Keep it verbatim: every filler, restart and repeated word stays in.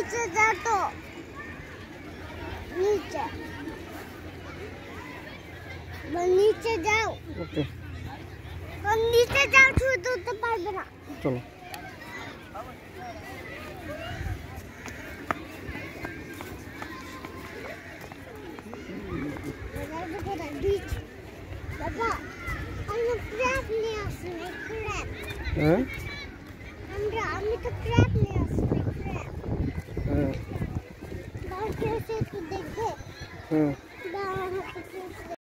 नीचे जा तो नीचे नीचे जाओ। ओके तो नीचे जाओ तो तो पार ना। चलो बीच पापा हम क्रैब ले आसने क्रैब हैं हमरा हम तो क्रैब ले आसने क्रैब हां बाहर कैसे तू देखे हां